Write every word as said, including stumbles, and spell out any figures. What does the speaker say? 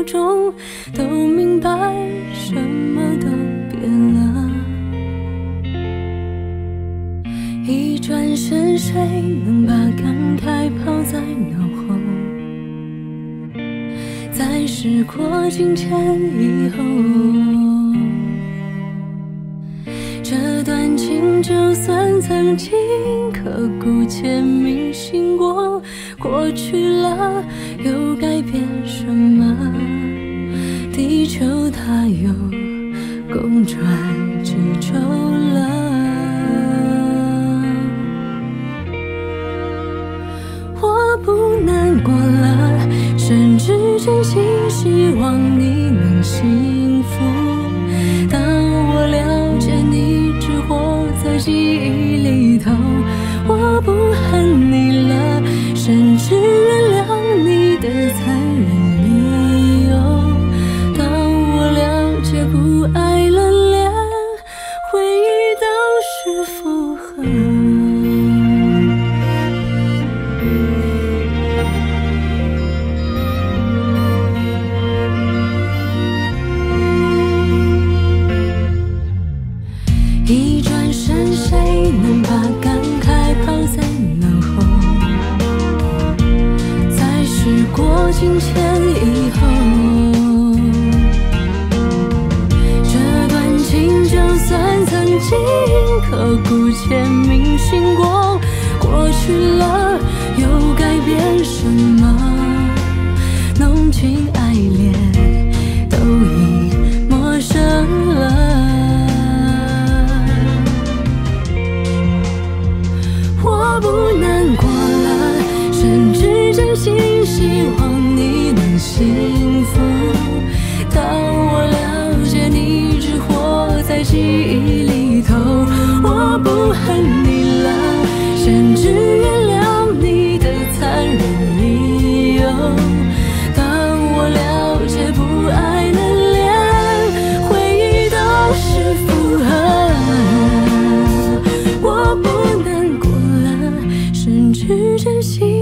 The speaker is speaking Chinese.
中，都明白什么都变了。一转身，谁能把感慨抛在脑后？在时过境迁以后，这段情就算曾经刻骨且铭心过，过去了又改变什么？地球它又公转几周了？我不难过了，甚至真心希望你能幸福。当我了解你只活在记忆里头，我不恨你了，甚至原谅你的残忍理由。当我了解不爱了，连回忆都是负荷。一转身，谁能把感慨抛在脑后？在时过境迁以后，这段情就算曾经刻骨且铭心过，过去了又改变什么？浓情爱恋都已陌生了。我不难过了，甚至真心希望你能幸福。当我了解你只活在记忆里头，我不恨你了，甚至原谅你的残忍理由。当我了解不爱了，连回忆都是负荷。我不难过了，甚至真心